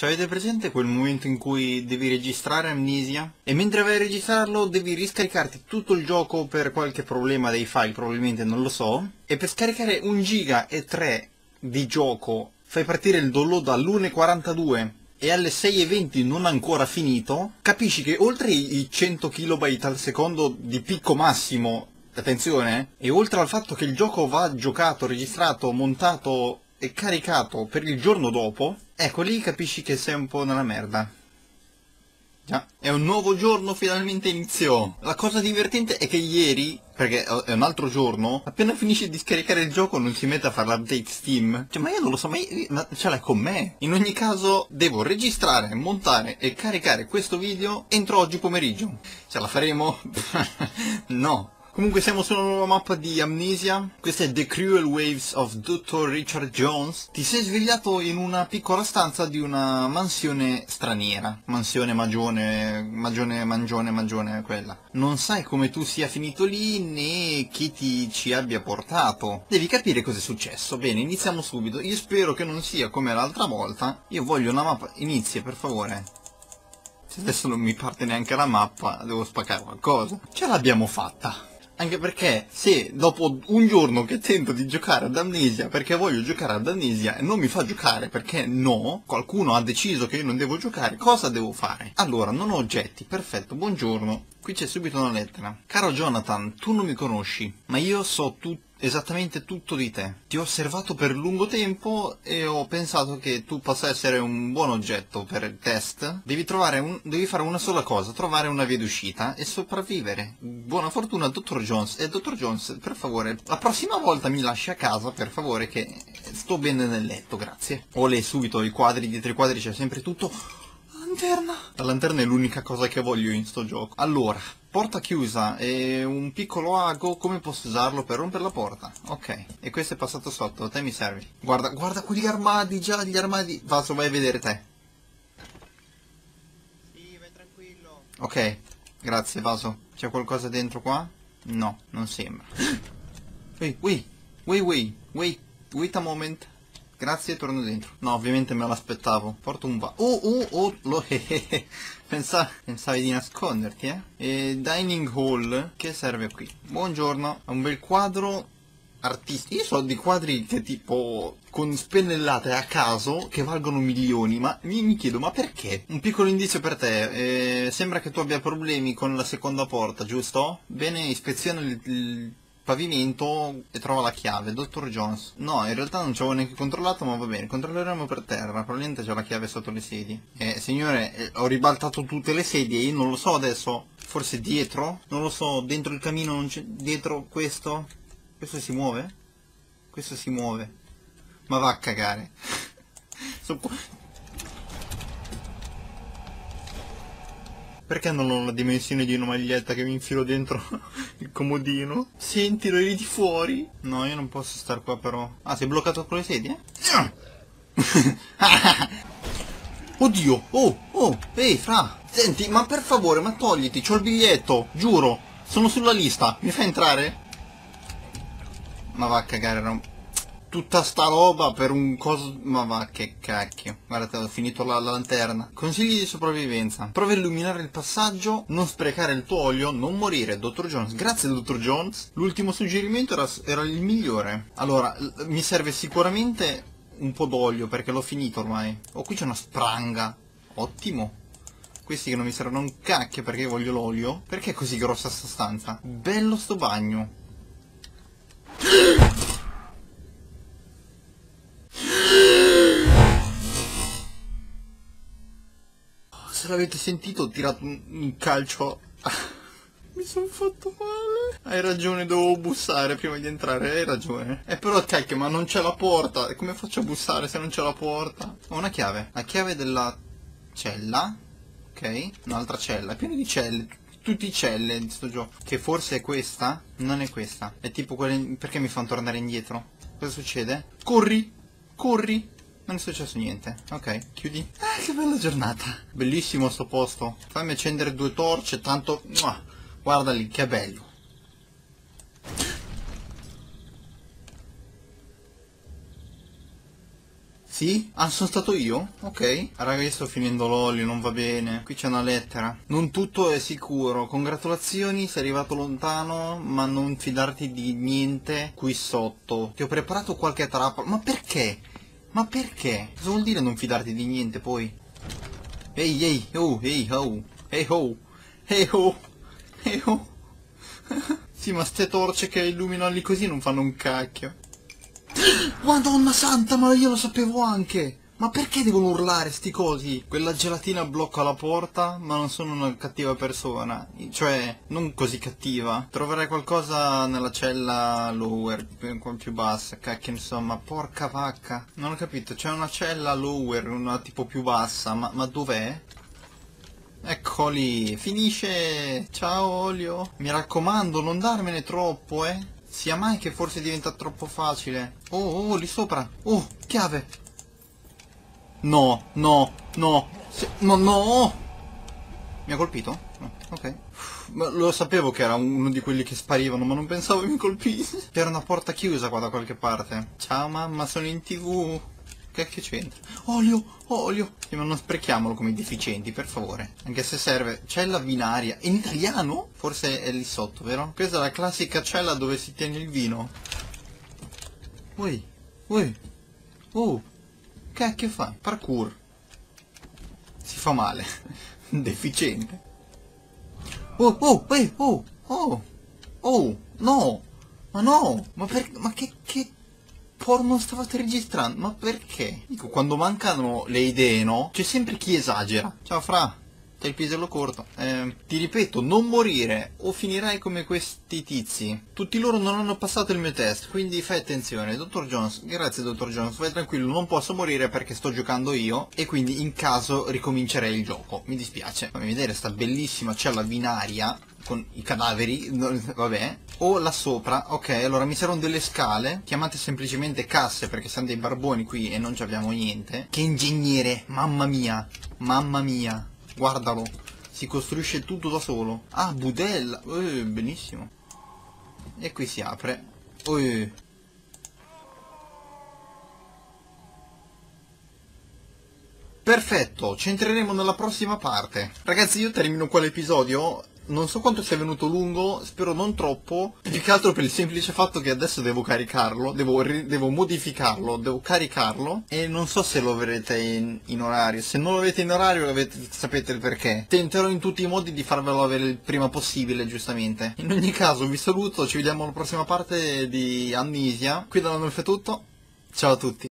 C'avete presente quel momento in cui devi registrare Amnesia? E mentre vai a registrarlo devi riscaricarti tutto il gioco per qualche problema dei file, probabilmente, non lo so. E per scaricare 1,3 giga di gioco fai partire il download all'1,42 e alle 6,20 non ancora finito, capisci che oltre i 100 kilobyte al secondo di picco massimo, attenzione, e oltre al fatto che il gioco va giocato, registrato, montato e caricato per il giorno dopo, ecco lì capisci che sei un po' nella merda. Già, è un nuovo giorno, finalmente iniziò. La cosa divertente è che ieri, perché è un altro giorno, appena finisci di scaricare il gioco non si mette a fare l'update Steam. Cioè, ma io non lo so, ma ce l'hai con me? In ogni caso, devo registrare, montare e caricare questo video entro oggi pomeriggio. Ce la faremo? No. Comunque siamo sulla nuova mappa di Amnesia, questa è The Cruel Waves of Dr. Richard Jones. Ti sei svegliato in una piccola stanza di una mansione straniera, mansione mangione, quella. Non sai come tu sia finito lì né chi ti ci abbia portato. Devi capire cosa è successo. Bene, iniziamo subito. Io spero che non sia come l'altra volta. Io voglio una mappa, inizia per favore. Se adesso non mi parte neanche la mappa, devo spaccare qualcosa. Ce l'abbiamo fatta. Anche perché se dopo un giorno che tento di giocare ad Amnesia perché voglio giocare ad Amnesia e non mi fa giocare perché no, qualcuno ha deciso che io non devo giocare, cosa devo fare? Allora, non ho oggetti, perfetto, buongiorno. Qui c'è subito una lettera. Caro Jonathan, tu non mi conosci, ma io so esattamente tutto di te. Ti ho osservato per lungo tempo e ho pensato che tu possa essere un buon oggetto per il test. Devi fare una sola cosa, trovare una via d'uscita e sopravvivere. Buona fortuna, Dr. Jones. E Dr. Jones, per favore, la prossima volta mi lasci a casa, per favore, che sto bene nel letto, grazie. Olè, subito, i quadri, dietro i quadri c'è sempre tutto. Lanterna. La lanterna è l'unica cosa che voglio in sto gioco. Allora, porta chiusa e un piccolo ago, come posso usarlo per rompere la porta? Ok, e questo è passato sotto, a te mi servi. Guarda quegli armadi, già gli armadi. Vaso, vai a vedere te. Sì, vai tranquillo. Ok, grazie Vaso. C'è qualcosa dentro qua? No, non sembra. Wait a moment. Grazie, torno dentro. No, ovviamente me l'aspettavo. Porto un pensavi di nasconderti, eh? E dining hall, che serve qui? Buongiorno, è un bel quadro artistico. Io so di quadri che tipo con spennellate a caso che valgono milioni, ma mi chiedo, ma perché? Un piccolo indizio per te, sembra che tu abbia problemi con la seconda porta, giusto? Bene, ispeziona il pavimento e trova la chiave. Dr. Jones. No, in realtà non ci avevo neanche controllato, ma va bene, controlleremo per terra. Probabilmente c'è la chiave sotto le sedie. Signore, ho ribaltato tutte le sedie, io non lo so adesso. Forse dietro? Non lo so, dentro il camino non c'è. Dietro questo? Questo si muove? Questo si muove. Ma va a cagare. Perché non ho la dimensione di una maglietta che mi infilo dentro il comodino? Sentilo, eri di fuori? No, io non posso star qua però. Ah, sei bloccato con le sedie? Oddio! Ehi, fra! Senti, ma per favore, ma togliti, c'ho il biglietto, giuro! Sono sulla lista, mi fai entrare? Ma va a cagare, tutta sta roba per un coso. Ma va, che cacchio. Guardate, ho finito la lanterna. Consigli di sopravvivenza. Prova a illuminare il passaggio, non sprecare il tuo olio, non morire. Dr. Jones. Grazie, Dr. Jones. L'ultimo suggerimento era il migliore. Allora, mi serve sicuramente un po' d'olio perché l'ho finito ormai. Oh, qui c'è una spranga. Ottimo. Questi che non mi servono un cacchio perché io voglio l'olio. Perché è così grossa sta stanza? Bello sto bagno. Se l'avete sentito ho tirato un calcio. Mi sono fatto male. Hai ragione, dovevo bussare prima di entrare, hai ragione. Però cacchio, ma non c'è la porta. E come faccio a bussare se non c'è la porta? Ho una chiave. La chiave della cella. Ok, un'altra cella. È pieno di celle. Tutti celle di sto gioco. Che forse è questa? Non è questa. È tipo quelle. Perché mi fanno tornare indietro? Cosa succede? Corri! Corri! Non è successo niente. Ok, chiudi. Ah, che bella giornata. Bellissimo sto posto. Fammi accendere 2 torce, tanto. Guarda lì, che bello. Sì? Ah, sono stato io? Ok. Raga, io sto finendo l'olio, non va bene. Qui c'è una lettera. Non tutto è sicuro. Congratulazioni, sei arrivato lontano, ma non fidarti di niente qui sotto. Ti ho preparato qualche trappola. Ma perché? Ma perché? Cosa vuol dire non fidarti di niente poi? Ehi, ehi, oh, ehi, oh, ehi, oh, ehi, oh, ehi, oh. Sì, ma ste torce che illuminano lì così non fanno un cacchio. Madonna santa, ma io lo sapevo anche! Ma perché devono urlare sti cosi? Quella gelatina blocca la porta, ma non sono una cattiva persona. Cioè, non così cattiva. Troverai qualcosa nella cella lower, più bassa, cacchio insomma, porca vacca. Non ho capito, c'è una cella lower, una tipo più bassa, ma dov'è? Eccoli, finisce! Ciao olio! Mi raccomando, non darmene troppo, Sia mai che forse diventa troppo facile. Oh, lì sopra. Oh, chiave. No, no, no. No. Mi ha colpito? No, ok. Ma lo sapevo che era uno di quelli che sparivano, ma non pensavo mi colpisse. C'era una porta chiusa qua da qualche parte. Ciao mamma, sono in TV. Che c'entra? Olio. Sì, ma non sprechiamolo come deficienti, per favore. Anche se serve. Cella binaria. In italiano? Forse è lì sotto, vero? Questa è la classica cella dove si tiene il vino. Ui. Oh. Che fai? Parkour. Si fa male. Deficiente. No. Ma no. Ma che porno stavate registrando? Ma perché? Dico, quando mancano le idee, no? C'è sempre chi esagera. Ciao Fra, c'è il pisello corto. Ti ripeto, non morire o finirai come questi tizi. Tutti loro non hanno passato il mio test, quindi fai attenzione. Dottor Jones, grazie Dottor Jones, vai tranquillo, non posso morire perché sto giocando io e quindi in caso ricomincerei il gioco. Mi dispiace. Fammi vedere sta bellissima cella binaria con i cadaveri, vabbè. O là sopra, ok, allora mi servono delle scale, chiamate semplicemente casse perché siamo dei barboni qui e non ci abbiamo niente. Che ingegnere, mamma mia, guardalo, si costruisce tutto da solo. Ah, budella, benissimo. E qui si apre. Perfetto, ci entreremo nella prossima parte. Ragazzi, io termino qua l'episodio. Non so quanto sia venuto lungo, spero non troppo, più che altro per il semplice fatto che adesso devo caricarlo, devo modificarlo, devo caricarlo e non so se lo avrete in orario. Se non lo avete in orario sapete il perché. Tenterò in tutti i modi di farvelo avere il prima possibile, giustamente. In ogni caso vi saluto, ci vediamo alla prossima parte di Amnesia. Qui da noi è tutto, ciao a tutti.